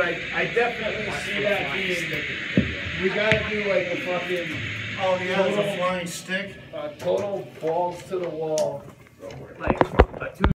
like, I definitely see that being, we gotta do like a fucking, oh yeah, there's a flying stick. total balls to the wall, like a